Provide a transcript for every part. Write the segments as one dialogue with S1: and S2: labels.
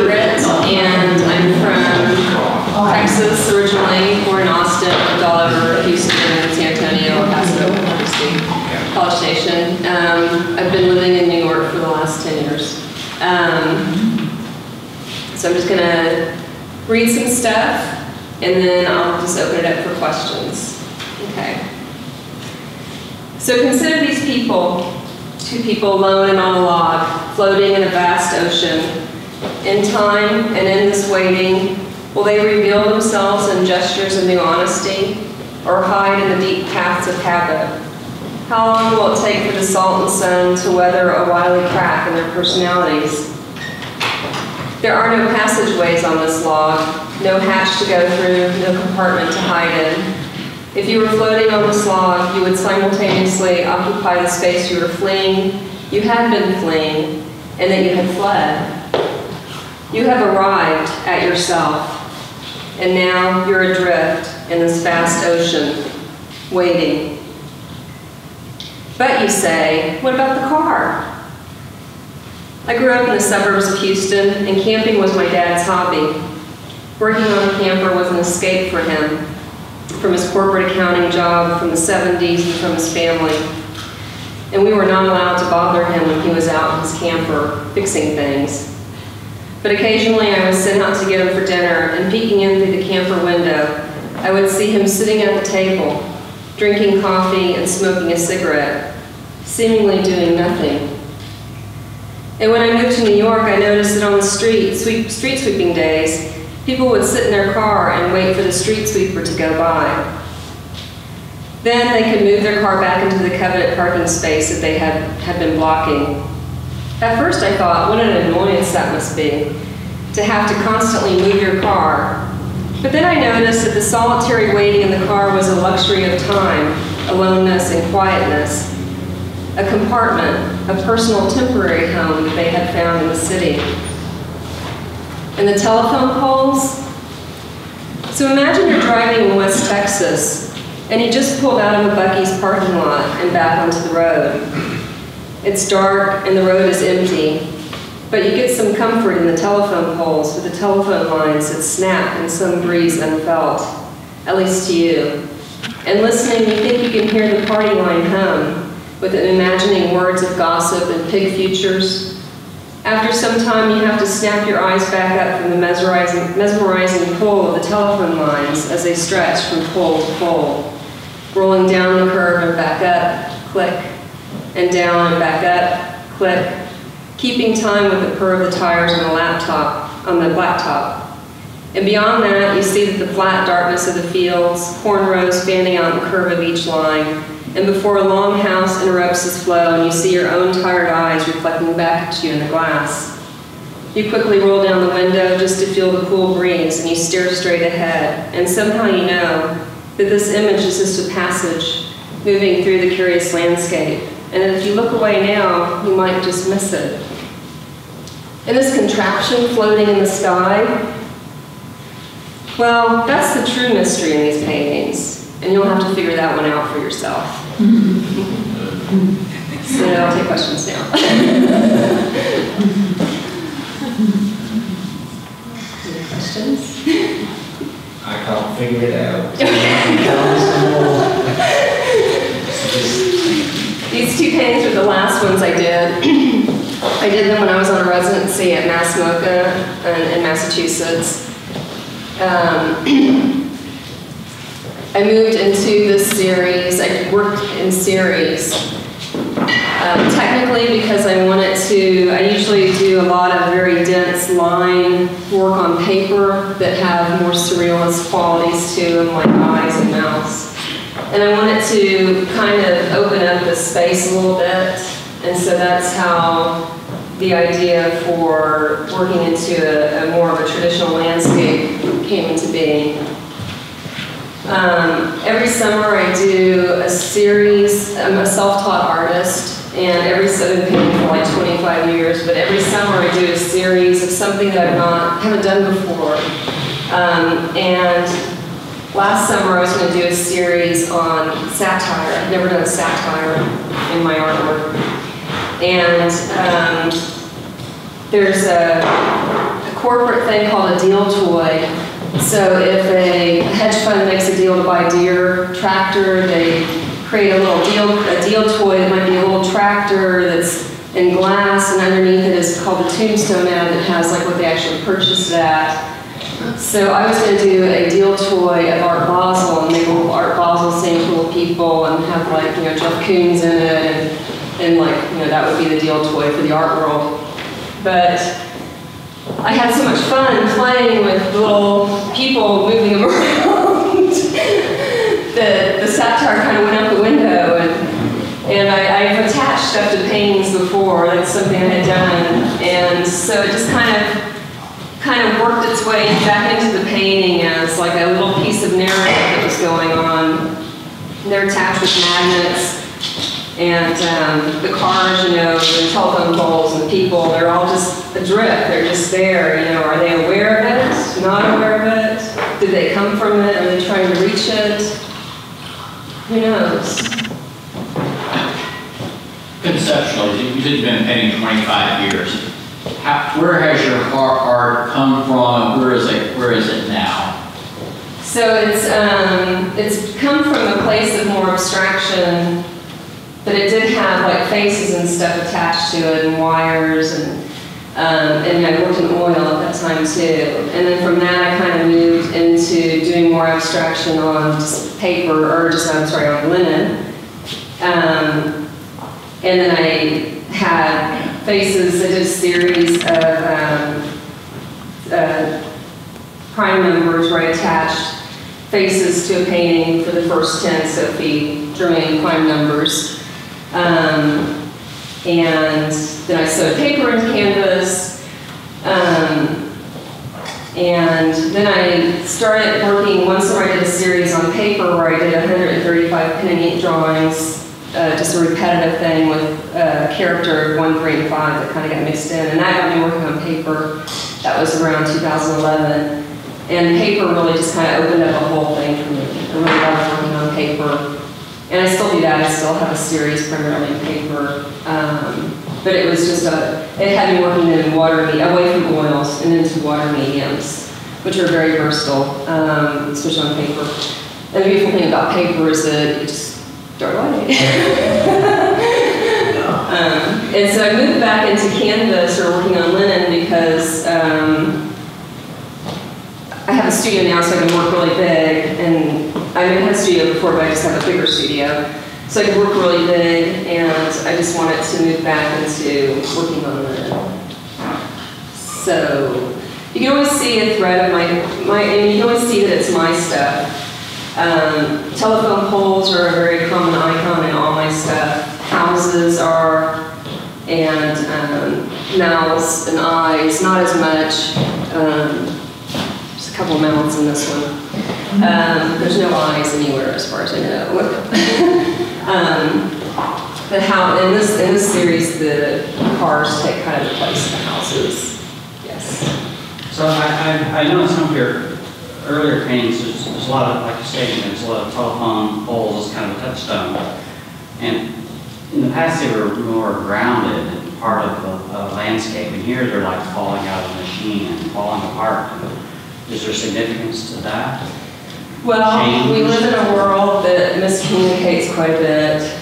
S1: Margaret, and I'm from Texas originally, born in Austin, lived all over Houston, San Antonio, El Paso, College Station. I've been living in New York for the last 10 years. So I'm just going to read some stuff, and then I'll just open it up for questions. Okay. So consider these people, two people alone and on a log, floating in a vast ocean. In time and in this waiting, will they reveal themselves in gestures of new honesty, or hide in the deep paths of habit? How long will it take for the salt and sun to weather a wily crack in their personalities? There are no passageways on this log, no hatch to go through, no compartment to hide in. If you were floating on this log, you would simultaneously occupy the space you were fleeing, you had been fleeing, and that you had fled. You have arrived at yourself, and now you're adrift in this vast ocean, waiting. But you say, what about the car? I grew up in the suburbs of Houston, and camping was my dad's hobby. Working on a camper was an escape for him, from his corporate accounting job from the 70s and from his family. And we were not allowed to bother him when he was out in his camper fixing things. But occasionally I was sent out to get him for dinner, and peeking in through the camper window, I would see him sitting at the table, drinking coffee and smoking a cigarette, seemingly doing nothing. And when I moved to New York, I noticed that on the street sweeping days, people would sit in their car and wait for the street sweeper to go by. Then they could move their car back into the coveted parking space that they had been blocking. At first I thought, what an annoyance that must be, to have to constantly move your car. But then I noticed that the solitary waiting in the car was a luxury of time, aloneness, and quietness. A compartment, a personal temporary home that they had found in the city. And the telephone poles? So imagine you're driving in West Texas, and you just pulled out of a Buc-ee's parking lot and back onto the road. It's dark and the road is empty, but you get some comfort in the telephone poles with the telephone lines that snap in some breeze unfelt, at least to you. And listening, you think you can hear the party line hum, with it imagining words of gossip and pig futures. After some time, you have to snap your eyes back up from the mesmerizing pull of the telephone lines as they stretch from pole to pole, rolling down the curve and back up, click, and down and back up, click, keeping time with the purr of the tires on the blacktop. And beyond that, you see that the flat darkness of the fields, corn rows fanning out the curve of each line, and before a long house interrupts this flow, and you see your own tired eyes reflecting back at you in the glass. You quickly roll down the window just to feel the cool breeze, and you stare straight ahead, and somehow you know that this image is just a passage moving through the curious landscape, and that if you look away now, you might just miss it. And this contraption floating in the sky, well, that's the true mystery in these paintings, and you'll have to figure that one out for yourself. So I'll take questions now. Any questions?
S2: I can't figure it out.
S1: These two paintings are the last ones I did. I did them when I was on a residency at Mass MoCA in Massachusetts. I moved into this series. I worked in series. Technically, because I wanted to, I usually do a lot of very dense line work on paper that have more surrealist qualities to them, like eyes and mouths. And I wanted to kind of open up the space a little bit, and so that's how the idea for working into a more of a traditional landscape came into being. Every summer I do a series. I'm a self-taught artist, and I've been painting for like 25 years, but every summer I do a series of something that I haven't done before. And last summer I was going to do a series on satire. I've never done satire in my artwork. And there's a corporate thing called a deal toy. So if a hedge fund makes a deal to buy Deere tractor, they create a deal toy that might be a little tractor that's in glass, and underneath it is called the tombstone ad that has like what they actually purchased it at. So I was going to do a deal toy of Art Basel and make a little Art Basel saying cool people and have like, you know, Jeff Koons in it and like, you know, that would be the deal toy for the art world. But I had so much fun playing with little people, moving them around. The satire kind of went out the window, and I've attached stuff to paintings before. That's something I had done, and so it just kind of worked its way back into the painting as like a little piece of narrative that was going on. They're attached with magnets. And the cars, you know, the telephone poles and the people, they're all just adrift. They're just there, you know. Are they aware of it? Not aware of it? Did they come from it? Are they trying to reach it? Who knows?
S3: Conceptually, you said you've been painting 25 years. Where has your art come from? Where is it now?
S1: So it's come from a place of more abstraction. But it did have like faces and stuff attached to it, and wires, and I worked in oil at that time too. And then from that, I kind of moved into doing more abstraction on just paper, or on linen. And then I had faces. I did a series of prime numbers where I attached faces to a painting for the first 10 Sophie Germain prime numbers. And then I sewed paper into canvas, and then I started working. One summer I did a series on paper where I did 135 pen and ink drawings, just a repetitive thing with a character of 1, 3, and 5 that kind of got mixed in, and that got me working on paper. That was around 2011, and paper really just kind of opened up a whole thing for me. I really loved working on paper. And I still do that. I still have a series primarily in paper. But it was just it had me working in water, away from oils and into water mediums, which are very versatile, especially on paper. And the beautiful thing about paper is that it just dark light. And so I moved back into canvas or working on linen because I have a studio now, so I can work really big, and I never had a studio before, but I just have a bigger studio. So I could work really big, and I just wanted to move back into working on linen. So you can always see a thread of and you can always see that it's my stuff. Telephone poles are a very common icon in all my stuff. Houses are, and mouths and eyes, not as much. There's a couple of mouths in this one. There's no eyes anywhere as far as I know. But how in this series the cars take kind of the place of the houses. Yes.
S4: So I know in some of your earlier paintings there's a lot of, like you stated, there's a lot of telephone poles as kind of a touchstone. And in the past they were more grounded and part of the landscape, and here they're like falling out of the machine and falling apart. Is there significance to that?
S1: Well, we live in a world that miscommunicates quite a bit.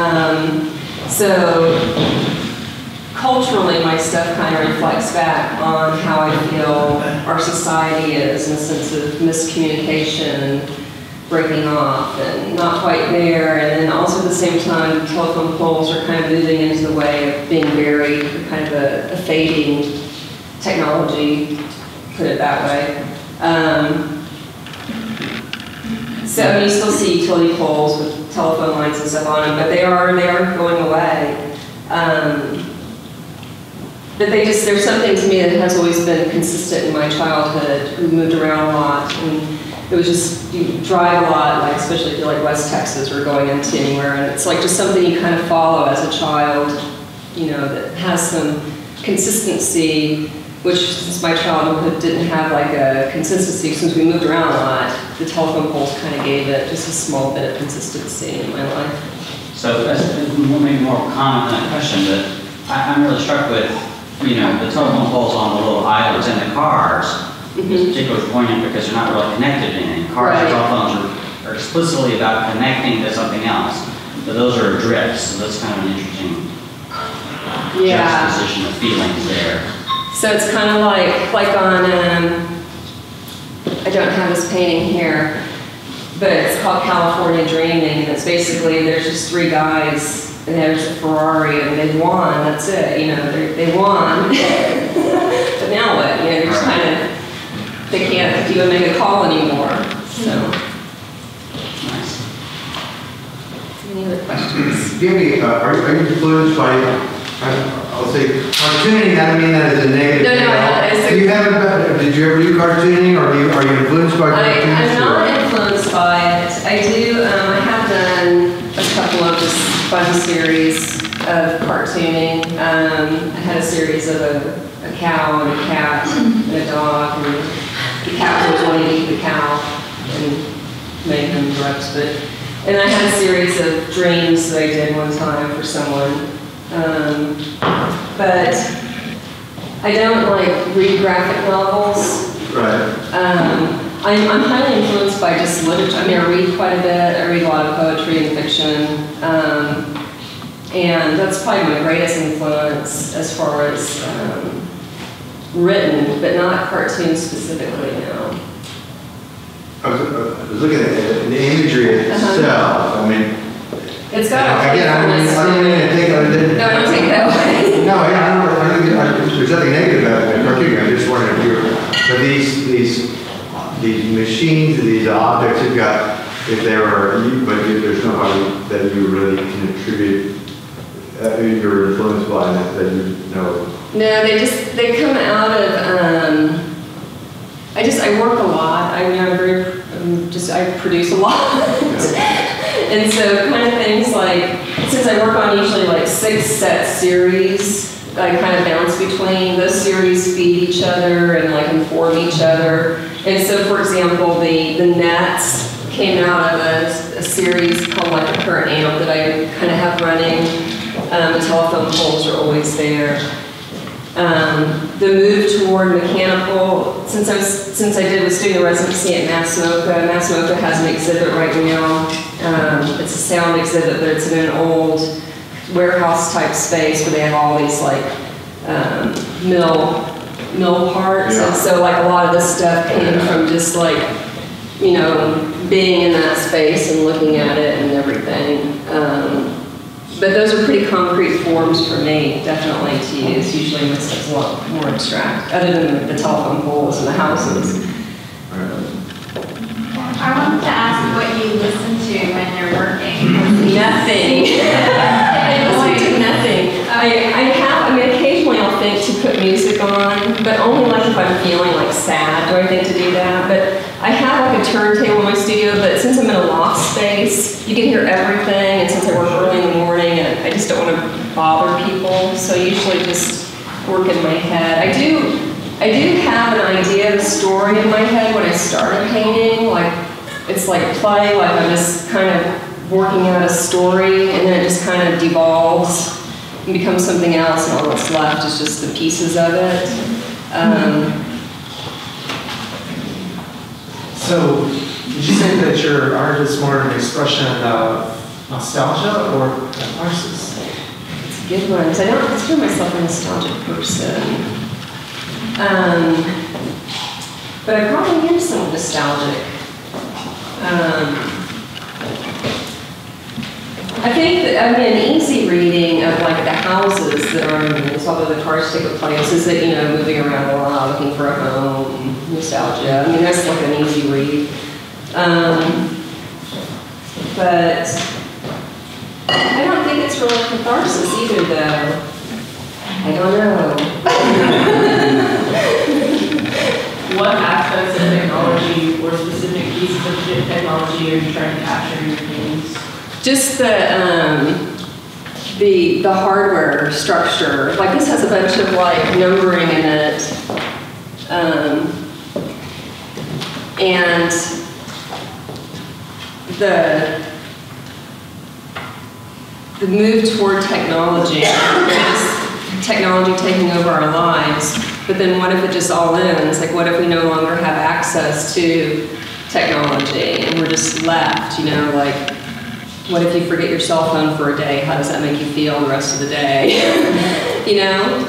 S1: So culturally, my stuff kind of reflects back on how I feel our society is in the sense of miscommunication, breaking off, and not quite there. And then also at the same time, telephone poles are kind of moving into the way of being buried, kind of a fading technology, put it that way. So you still see utility poles with telephone lines and stuff on them, but they are going away. But there's something to me that has always been consistent in my childhood. We moved around a lot, and it was just, you drive a lot, like especially if you're like West Texas or going into anywhere, and it's like just something you kind of follow as a child, you know, that has some consistency, which since my childhood didn't have like a consistency, since we moved around a lot, the telephone poles kind of gave it just a small bit of consistency in my life.
S4: So that's maybe more common than that question, but I'm really struck with, you know, the telephone poles on the little islands and the cars
S1: Mhm.
S4: is particularly poignant because they're not really connected to anything. Cars and
S1: Right.
S4: cell phones are explicitly about connecting to something else, but those are drifts, so that's kind of an interesting
S1: Yeah.
S4: juxtaposition of feelings there.
S1: So it's kind of like on, I don't have this painting here, but it's called California Dreaming, and it's basically, there's just three guys, and there's a Ferrari, and they won, that's it, you know, they won. But now what, you know, they're just kind of, they can't even make a call anymore, so.
S4: Nice.
S1: Any other questions?
S5: Give me, are you influenced by, I'll say cartooning? I don't mean that as a negative.
S1: No, it's
S5: Do you have, did you ever do cartooning, or are you influenced by cartoons?
S1: I'm not influenced by it. I do, I have done a couple of just fun series of cartooning. I had a series of a cow and a cat and a dog, and the cat was wanting to eat the cow and make them drugs, and I had a series of dreams that I did one time for someone. But I don't read graphic novels.
S5: Right.
S1: I'm highly influenced by just literature. I mean, I read quite a bit. I read a lot of poetry and fiction. And that's probably my greatest influence as far as written, but not cartoons specifically now.
S5: I was looking at the imagery itself. I mean,
S1: It's got
S5: again, I don't mean to take it.
S1: No, don't take that away.
S5: No, I don't think there's nothing negative about the cartooning. I'm just wondering if you're, but these machines, these objects you've got, if there are, but there's nobody that you really can attribute, you're influenced by that you know.
S1: No, they come out of, I work a lot. I produce a lot. And so kind of things since I work on usually 6 set series, I kind of bounce between. Those series feed each other and inform each other. And so, for example, the Nets came out of a series called the Current Amp that I kind of have running. The telephone poles are always there. The move toward mechanical, since I was doing the residency at Mass MoCA has an exhibit right now. It's a sound exhibit, but it's in an old warehouse type space where they have all these mill parts. Yeah. And so a lot of this stuff came from just being in that space and looking at it and everything. But those are pretty concrete forms for me, definitely, to use. Usually my stuff's a lot more abstract, other than the telephone poles and the houses.
S6: I wanted to ask what you listen to when you're working.
S1: Nothing. I listen to nothing. Occasionally I'll think to put music on, but only if I'm feeling sad do I think to do that. But I have a turntable in my studio, but since I'm in a loft space, you can hear everything, and since I work early in the morning, and I just don't want to bother people, so I usually just work in my head. I do have an idea of a story in my head when I started painting, it's play, I'm just kind of working out a story, and then it just kind of devolves and becomes something else, and all that's left is just the pieces of it.
S7: So, did you say that your art is more an expression of nostalgia or catharsis?
S1: It's a good one. So I don't consider myself a nostalgic person. But I probably am somewhat nostalgic. I think that an easy reading of the houses that are in this, although the cars take a place, is that, moving around a lot, looking for a home, nostalgia. That's an easy read. But I don't think it's really catharsis either, though. I don't know.
S8: What aspects of technology or specific pieces of technology are you trying to capture in your paintings?
S1: Just the hardware structure. This has a bunch of numbering in it, and the move toward technology, just technology taking over our lives. But then what if it just all ends? Like, what if we no longer have access to technology and we're just left, you know, like, what if you forget your cell phone for a day? How does that make you feel the rest of the day? You know?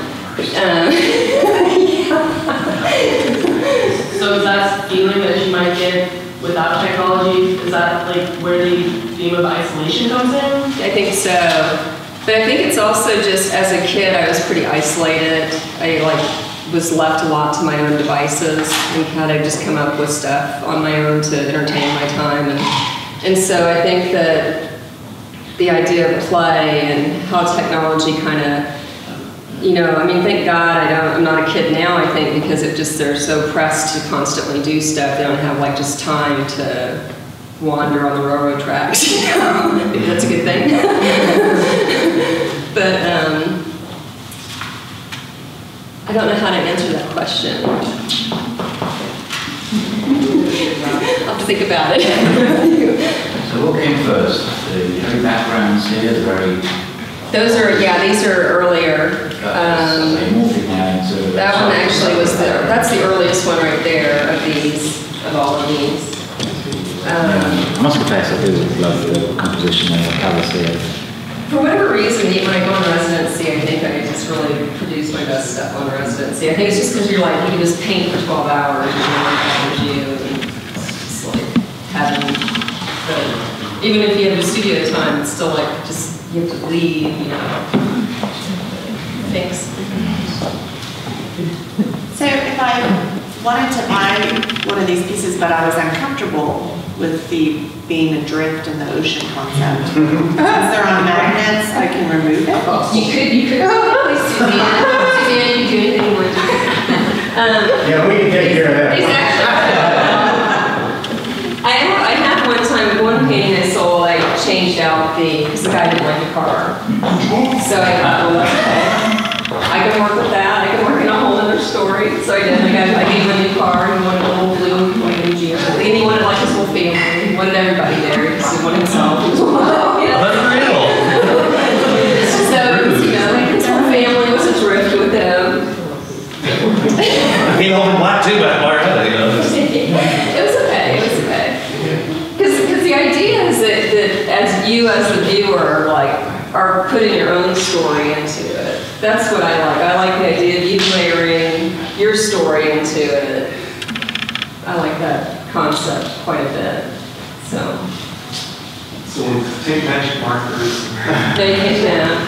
S8: So is that feeling that you might get without technology, is that like where the theme of isolation comes in?
S1: I think so. But I think it's also just, as a kid, I was pretty isolated. I was left a lot to my own devices and kind of just come up with stuff on my own to entertain my time. And so I think that the idea of play and how technology kind of, you know, I mean, thank God I'm not a kid now, I think, because they're so pressed to constantly do stuff. They don't have like just time to wander on the railroad tracks, you know? Maybe that's a good thing. But I don't know how to answer that question. I'll have to think about it.
S3: So what came first? The very backgrounds here, the very...
S1: These are earlier. That one actually was that's the earliest one right there of all of these.
S9: I must confess, I do love the composition and the colours here.
S1: For whatever reason, when I go on residency, I think I just really produce my best stuff on residency. I think it's just because you're like, you can just paint for 12 hours and you and it's just like having, even if you have a studio time, it's still like just, you have to leave, you know. Thanks.
S6: So if I wanted to buy one of these pieces, but I was uncomfortable with the being adrift in the ocean concept, since they're on magnets, I can remove it.
S1: You could probably Suzanne, you can do anything you want to do.
S2: Yeah, we can take care of that.
S1: Exactly. I had one time, one painting I sold, I changed out because the guy didn't like the car. So I thought, well, okay, I can work with that. I can work in a whole other story. So I did. I gave him a new car. He wanted a little blue, he wanted a Geo. And he wanted like his whole family. He wanted everybody there. He wanted himself. You know?
S10: That's real.
S1: So, you know, like his whole family was adrift with him.
S10: He owned black too back there, you know.
S1: It was okay. It was okay. Because the idea is that as you as the viewer are putting your own story into it. That's what I like. I like the idea of you layering your story into it. I like that concept quite a bit. So
S7: take magic markers.
S1: They can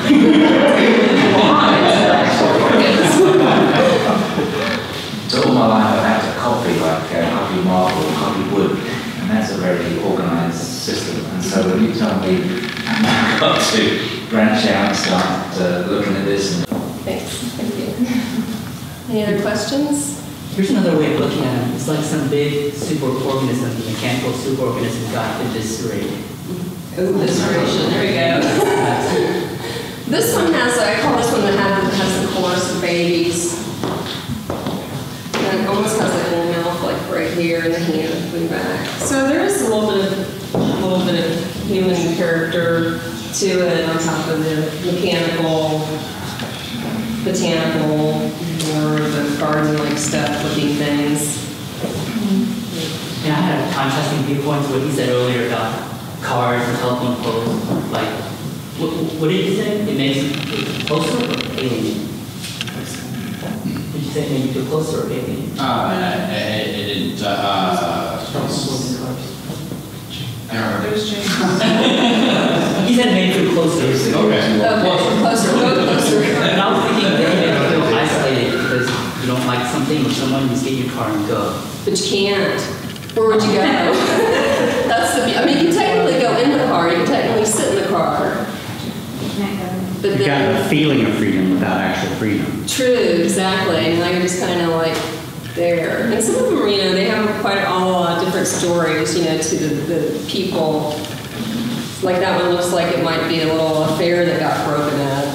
S9: So all my life I've had to copy, copy marble, copy wood, and that's a very organised system. And so when you tell me I've got to branch out and start looking at this.
S1: Thanks. Thank you. Any other questions?
S11: Here's another way of looking at it. It's like some big superorganism, the mechanical superorganism got eviscerated.
S1: Oh, evisceration. There we go. This one has, I call this one that has the chorus of babies. And it almost has like a little mouth like right here and the hand coming back. So there is a little bit of human character to it on top of the mechanical, botanical, or the garden-like stuff looking things.
S11: Yeah, I had a contrasting viewpoints what he said earlier about cars and telephone poles. Like, what did you say? It makes it closer or alien? Did you say it made you feel closer or alien?
S3: It didn't, I don't remember.
S11: He said it made you feel closer.
S3: Okay.
S1: Closer, go closer.
S11: And I was thinking that you made you feel isolated because you don't like something or someone, you just get in your car and go.
S1: But you can't. Where would you go? That's the. I mean, you can technically go in the car. You can technically sit in the car. But
S12: You got the feeling of freedom without actual freedom.
S1: True, exactly. And now you're just kind of like there. And some of them, you know, they have quite all different stories, you know, to the people. Like that one looks like it might be a little affair that got broken up.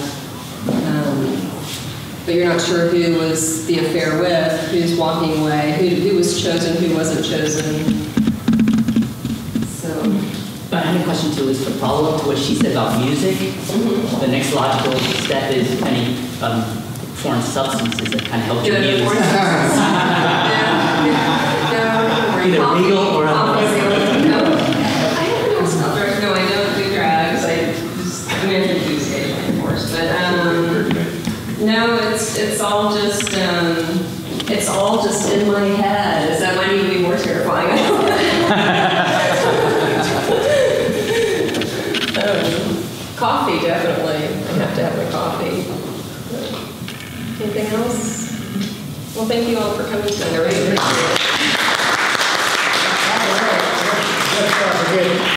S1: But you're not sure who was the affair with, who's walking away, who was chosen, who wasn't chosen. So.
S11: But I had a question too, is to follow up to what she said about music. The next logical step is any foreign substances that kind of help you
S1: Good
S11: muse.
S1: foreign substances.
S11: Either
S1: Coffee.
S11: legal or
S1: Coffee is
S11: otherwise.
S1: illegal. No. I have no drugs. No, I don't do drugs. I mean, I do occasionally, of course, but no, it's all just in my head. Is that might even be more terrifying? Coffee, definitely. I have to have my coffee. Anything else? Well, thank you all for coming tonight. I really appreciate it.